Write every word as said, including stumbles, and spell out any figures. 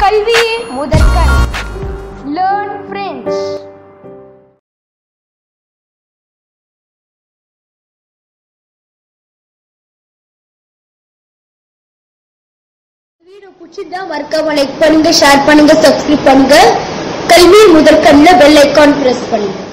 கல்வியே முதற்கண். Learn French. Video பிடிச்சிருந்தா மறக்காம லைக் பண்ணுங்க, ஷேர் பண்ணுங்க, சப்ஸ்கிரைப் பண்ணுங்க. கல்வி முதற்கண்ணில் பெல் ஐகான் பிரஸ் பண்ணுங்க.